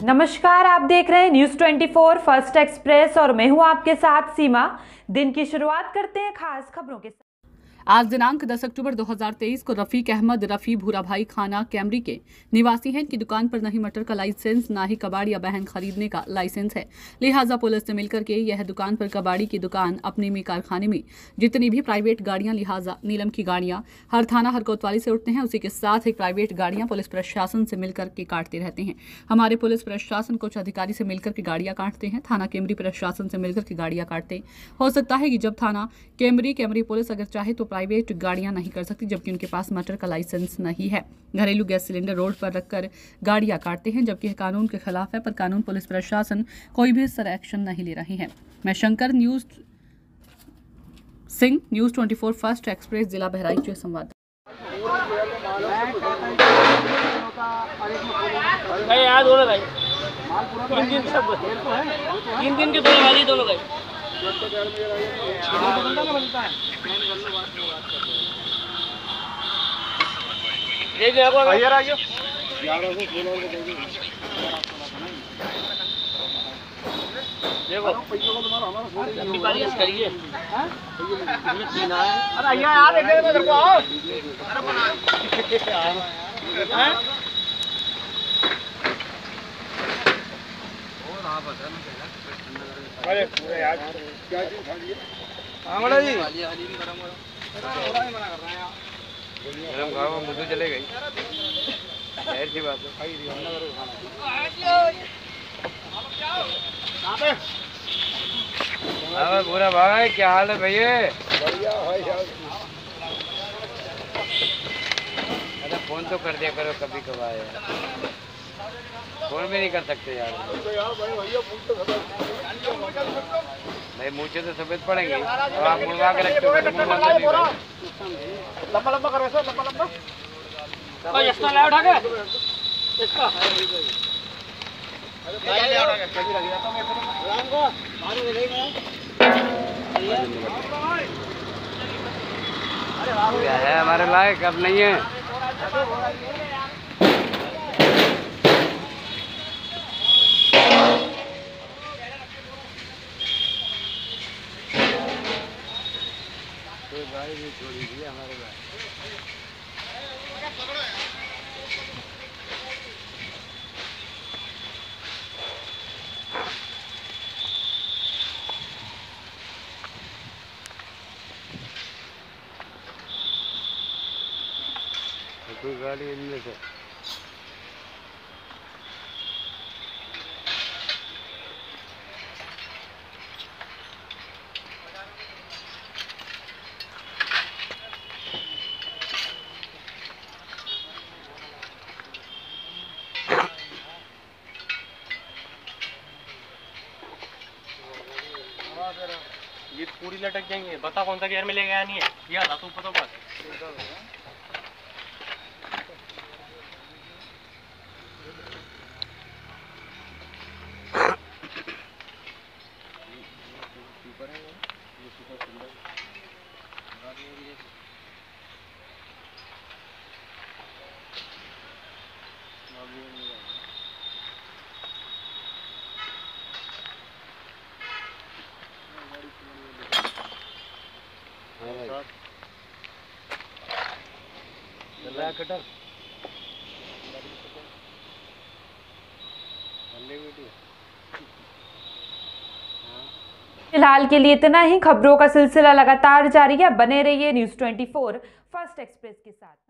नमस्कार, आप देख रहे हैं न्यूज़ 24 फर्स्ट एक्सप्रेस और मैं हूं आपके साथ सीमा। दिन की शुरुआत करते हैं खास खबरों के साथ। आज दिनांक 10 अक्टूबर 2023 को रफीक अहमद रफी भूराभाई खाना कैमरी के निवासी हैं। इनकी दुकान पर न ही मटर का लाइसेंस, ना ही कबाड़ी या बहन खरीदने का लाइसेंस है। लिहाजा पुलिस ने मिलकर के यह दुकान पर कबाड़ी की दुकान, अपने में कारखाने में जितनी भी प्राइवेट गाड़ियां, लिहाजा नीलम की गाड़ियां हर थाना हर कोतवाली से उठते हैं, उसी के साथ एक प्राइवेट गाड़ियां पुलिस प्रशासन से मिलकर के काटते रहते हैं। हमारे पुलिस प्रशासन कुछ अधिकारी से मिलकर के गाड़ियां काटते हैं, थाना केमरी प्रशासन से मिलकर के गाड़ियां काटते। हो सकता है कि जब थाना केमरी पुलिस अगर चाहे तो प्राइवेट गाड़ियां नहीं कर सकती, जबकि उनके पास मटर का लाइसेंस नहीं है। घरेलू गैस सिलेंडर रोड पर रखकर गाड़ियां काटते हैं, जबकि यह कानून के खिलाफ है, पर कानून पुलिस प्रशासन कोई भी इस तरह एक्शन नहीं ले रहे हैं। मैं Shankar Singh, news 24 first express, जिला बहराइच से संवाद। तीन दिन के दोनों वाली दोनों गए। देखिए आप आइए देखो अपनी बारिश करिए। अरे आइए यार, देखने में को आओ। अरे पूरे यार क्या चीज खा लिए? हाँ बड़ा जी, हाली भी गरम करो। मना कर रहे हैं गरम खाओ, मुझे चले गई। जाहिर सी बात है, खाई रही है। अबे बुरा भाई, क्या हाल है भैया? बढ़िया भाई यार। अरे फोन तो कर दिया करो कभी कभार यार, फोन भी नहीं कर सकते यार। भाई मुझे तो सफेद पड़ेंगे, तो आप मुड़वा के रखते हो। लंबा लंबा करो सर, लंबा लंबा। इसका ले उठा के, इसका क्या है हमारे लायक अब नहीं है। गाड़ी भी छोड़ी थी हमारे पास। कोई गाड़ी इनमें से ये पूरी लटक जाएंगे। बता कौन सा गियर में ले गया नहीं है, ये आधा तू पता बात। कटर फिलहाल के लिए इतना ही। खबरों का सिलसिला लगातार जारी है, बने रहिए न्यूज़ 24 फर्स्ट एक्सप्रेस के साथ।